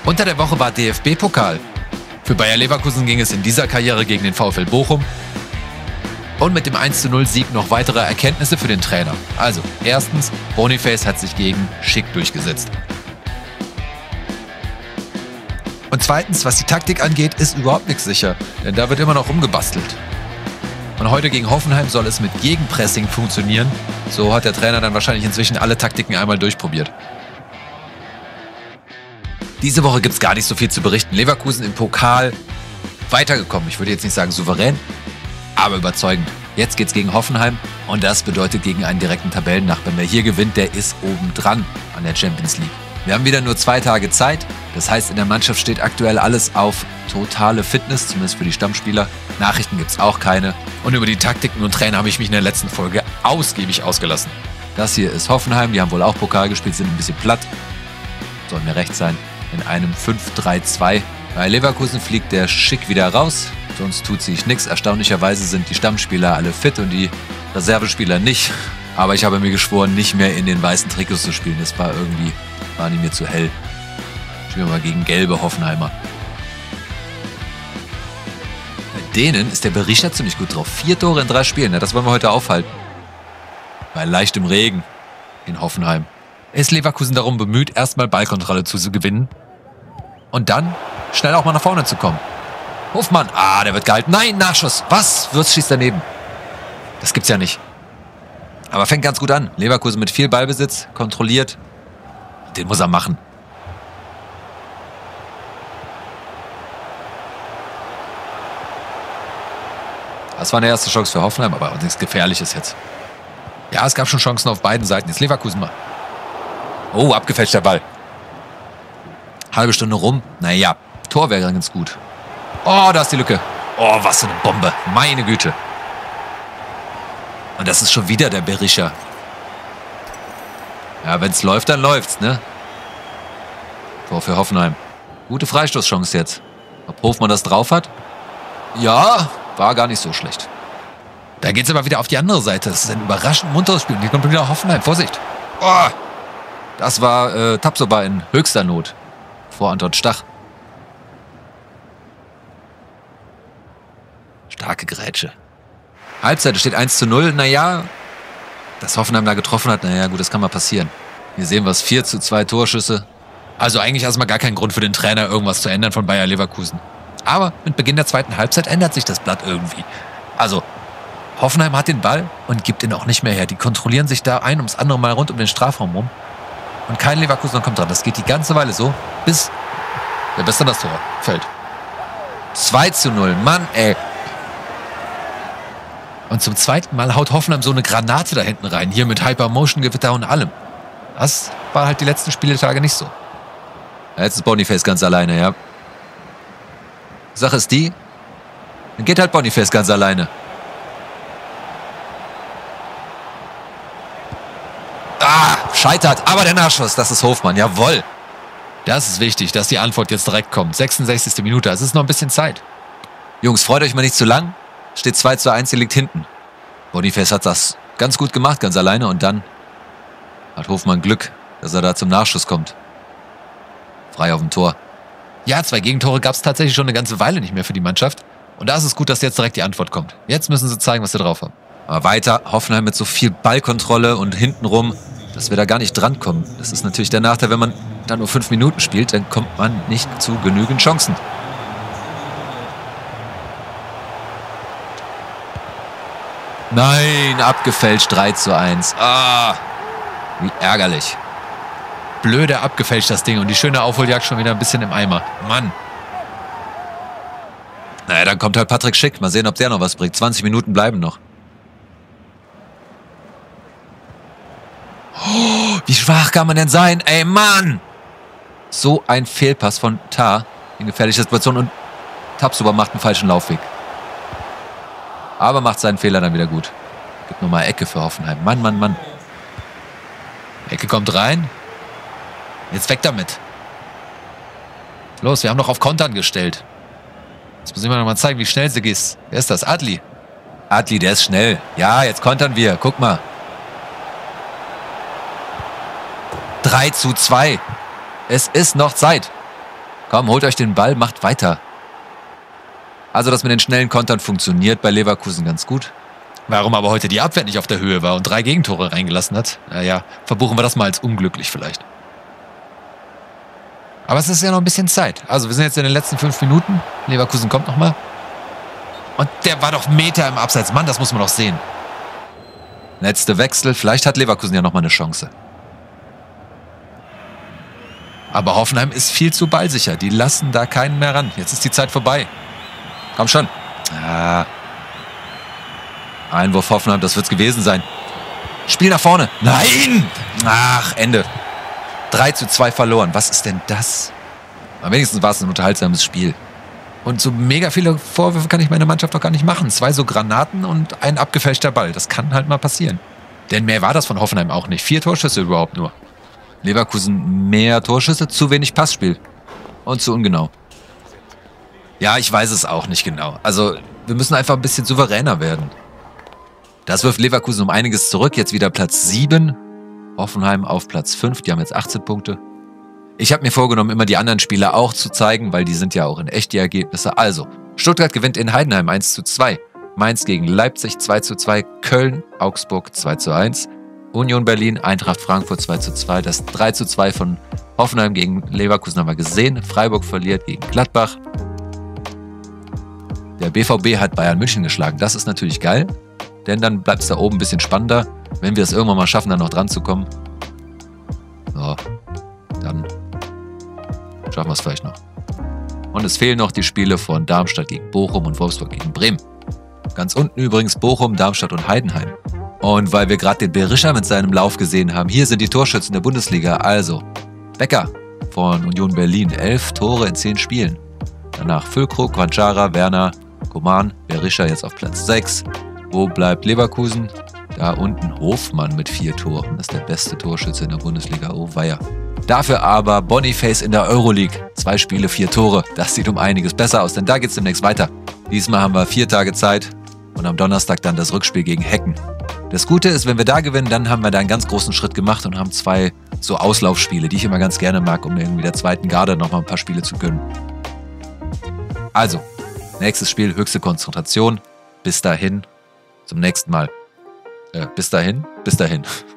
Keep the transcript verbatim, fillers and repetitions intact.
Unter der Woche war D F B-Pokal. Für Bayer Leverkusen ging es in dieser Karriere gegen den VfL Bochum. Und mit dem eins zu null Sieg noch weitere Erkenntnisse für den Trainer. Also, erstens, Boniface hat sich gegen Schick durchgesetzt. Und zweitens, was die Taktik angeht, ist überhaupt nichts sicher. Denn da wird immer noch rumgebastelt. Und heute gegen Hoffenheim soll es mit Gegenpressing funktionieren. So hat der Trainer dann wahrscheinlich inzwischen alle Taktiken einmal durchprobiert. Diese Woche gibt es gar nicht so viel zu berichten. Leverkusen im Pokal weitergekommen. Ich würde jetzt nicht sagen souverän, aber überzeugend. Jetzt geht's gegen Hoffenheim und das bedeutet gegen einen direkten Tabellennachbarn. Wer hier gewinnt, der ist obendran an der Champions League. Wir haben wieder nur zwei Tage Zeit. Das heißt, in der Mannschaft steht aktuell alles auf totale Fitness, zumindest für die Stammspieler. Nachrichten gibt's auch keine. Und über die Taktiken und Trainer habe ich mich in der letzten Folge ausgiebig ausgelassen. Das hier ist Hoffenheim. Die haben wohl auch Pokal gespielt, sind ein bisschen platt. Soll mir recht sein. In einem fünf drei zwei. Bei Leverkusen fliegt der Schick wieder raus. Sonst tut sich nichts. Erstaunlicherweise sind die Stammspieler alle fit und die Reservespieler nicht. Aber ich habe mir geschworen, nicht mehr in den weißen Trikots zu spielen. Das war irgendwie, war nicht mir zu hell. Spielen wir mal gegen gelbe Hoffenheimer. Bei denen ist der Berisha ziemlich gut drauf. Vier Tore in drei Spielen. Ja, das wollen wir heute aufhalten. Bei leichtem Regen in Hoffenheim ist Leverkusen darum bemüht, erstmal Ballkontrolle zu gewinnen. Und dann schnell auch mal nach vorne zu kommen. Hofmann, ah, der wird gehalten. Nein, Nachschuss. Was? Würz schießt daneben. Das gibt's ja nicht. Aber fängt ganz gut an. Leverkusen mit viel Ballbesitz, kontrolliert. Den muss er machen. Das war eine erste Chance für Hoffenheim, aber auch nichts Gefährliches jetzt. Ja, es gab schon Chancen auf beiden Seiten. Jetzt Leverkusen mal. Oh, abgefälschter Ball. Halbe Stunde rum. Naja, Tor wäre ganz gut. Oh, da ist die Lücke. Oh, was für eine Bombe. Meine Güte. Und das ist schon wieder der Berisha. Ja, wenn es läuft, dann läuft's, ne? Tor für Hoffenheim. Gute Freistoßchance jetzt. Ob Hofmann das drauf hat? Ja, war gar nicht so schlecht. Da geht's aber wieder auf die andere Seite. Das ist ein überraschend munteres Spiel. Hier kommt wieder Hoffenheim. Vorsicht. Oh, das war äh, Tapsoba in höchster Not. Vor Anton Stach. Starke Grätsche. Halbzeit steht eins zu null. Naja, dass Hoffenheim da getroffen hat, naja, gut, das kann mal passieren. Hier sehen wir es, vier zu zwei Torschüsse. Also eigentlich erstmal gar kein Grund für den Trainer, irgendwas zu ändern von Bayer Leverkusen. Aber mit Beginn der zweiten Halbzeit ändert sich das Blatt irgendwie. Also, Hoffenheim hat den Ball und gibt ihn auch nicht mehr her. Die kontrollieren sich da ein ums andere Mal rund um den Strafraum rum. Und kein Leverkusener kommt dran. Das geht die ganze Weile so, bis der Beste das Tor fällt. zwei zu null. Mann, ey. Und zum zweiten Mal haut Hoffenheim so eine Granate da hinten rein. Hier mit Hypermotion-Gewitter und allem. Das war halt die letzten Spieltage nicht so. Ja, jetzt ist Boniface ganz alleine, ja. Sache ist die, dann geht halt Boniface ganz alleine. Ah, scheitert. Aber der Nachschuss, das ist Hofmann. Jawohl. Das ist wichtig, dass die Antwort jetzt direkt kommt. sechsundsechzigste Minute, es ist noch ein bisschen Zeit. Jungs, freut euch mal nicht zu lang. Steht zwei zu eins, ihr liegt hinten. Boniface hat das ganz gut gemacht, ganz alleine. Und dann hat Hofmann Glück, dass er da zum Nachschuss kommt. Frei auf dem Tor. Ja, zwei Gegentore gab es tatsächlich schon eine ganze Weile nicht mehr für die Mannschaft. Und da ist es gut, dass jetzt direkt die Antwort kommt. Jetzt müssen sie zeigen, was sie drauf haben. Aber weiter, Hoffenheim mit so viel Ballkontrolle und hintenrum, dass wir da gar nicht drankommen. Das ist natürlich der Nachteil, wenn man da nur fünf Minuten spielt, dann kommt man nicht zu genügend Chancen. Nein, abgefälscht, drei zu eins. Ah, wie ärgerlich. Blöde abgefälscht das Ding und die schöne Aufholjagd schon wieder ein bisschen im Eimer. Mann. Naja, dann kommt halt Patrick Schick. Mal sehen, ob der noch was bringt. zwanzig Minuten bleiben noch. Oh, wie schwach kann man denn sein? Ey, Mann! So ein Fehlpass von Tah in gefährlicher Situation und Tapsoba macht einen falschen Laufweg. Aber macht seinen Fehler dann wieder gut. Gibt nochmal Ecke für Hoffenheim. Mann, Mann, Mann. Ecke kommt rein. Jetzt weg damit. Los, wir haben doch auf Kontern gestellt. Jetzt muss ich mal noch mal zeigen, wie schnell sie gehst. Wer ist das? Adli. Adli, der ist schnell. Ja, jetzt kontern wir. Guck mal. drei zu zwei. Es ist noch Zeit. Komm, holt euch den Ball, macht weiter. Also das mit den schnellen Kontern funktioniert bei Leverkusen ganz gut. Warum aber heute die Abwehr nicht auf der Höhe war und drei Gegentore reingelassen hat, naja, verbuchen wir das mal als unglücklich vielleicht. Aber es ist ja noch ein bisschen Zeit. Also wir sind jetzt in den letzten fünf Minuten. Leverkusen kommt nochmal. Und der war doch Meter im Abseits. Mann, das muss man doch sehen. Letzte Wechsel. Vielleicht hat Leverkusen ja nochmal eine Chance. Aber Hoffenheim ist viel zu ballsicher. Die lassen da keinen mehr ran. Jetzt ist die Zeit vorbei. Komm schon. Ah. Einwurf Hoffenheim, das wird's gewesen sein. Spiel nach vorne. Nein! Ach, Ende. drei zu zwei verloren. Was ist denn das? Am wenigsten war es ein unterhaltsames Spiel. Und so mega viele Vorwürfe kann ich meiner Mannschaft doch gar nicht machen. Zwei so Granaten und ein abgefälschter Ball. Das kann halt mal passieren. Denn mehr war das von Hoffenheim auch nicht. Vier Torschüsse überhaupt nur. Leverkusen mehr Torschüsse, zu wenig Passspiel. Und zu ungenau. Ja, ich weiß es auch nicht genau. Also, wir müssen einfach ein bisschen souveräner werden. Das wirft Leverkusen um einiges zurück. Jetzt wieder Platz sieben. Hoffenheim auf Platz fünf. Die haben jetzt achtzehn Punkte. Ich habe mir vorgenommen, immer die anderen Spieler auch zu zeigen, weil die sind ja auch in echt die Ergebnisse. Also, Stuttgart gewinnt in Heidenheim eins zu zwei. Mainz gegen Leipzig zwei zu zwei. Köln, Augsburg zwei zu eins. Union Berlin, Eintracht Frankfurt zwei zu zwei. Das drei zu zwei von Hoffenheim gegen Leverkusen haben wir gesehen. Freiburg verliert gegen Gladbach. Der B V B hat Bayern München geschlagen. Das ist natürlich geil, denn dann bleibt es da oben ein bisschen spannender, wenn wir es irgendwann mal schaffen, da noch dran zu kommen. So, dann schaffen wir es vielleicht noch. Und es fehlen noch die Spiele von Darmstadt gegen Bochum und Wolfsburg gegen Bremen. Ganz unten übrigens Bochum, Darmstadt und Heidenheim. Und weil wir gerade den Berisha mit seinem Lauf gesehen haben, hier sind die Torschützen der Bundesliga. Also, Becker von Union Berlin, elf Tore in zehn Spielen. Danach Füllkrug, Quanchara, Werner, Coman, Berisha jetzt auf Platz sechs. Wo bleibt Leverkusen? Da unten Hofmann mit vier Toren. Das ist der beste Torschütze in der Bundesliga. Oh weia. Dafür aber Boniface in der Euroleague. Zwei Spiele, vier Tore. Das sieht um einiges besser aus, denn da geht es demnächst weiter. Diesmal haben wir vier Tage Zeit und am Donnerstag dann das Rückspiel gegen Hecken. Das Gute ist, wenn wir da gewinnen, dann haben wir da einen ganz großen Schritt gemacht und haben zwei so Auslaufspiele, die ich immer ganz gerne mag, um irgendwie der zweiten Garde nochmal ein paar Spiele zu gönnen. Also, nächstes Spiel, höchste Konzentration. Bis dahin, zum nächsten Mal. Äh, bis dahin, bis dahin.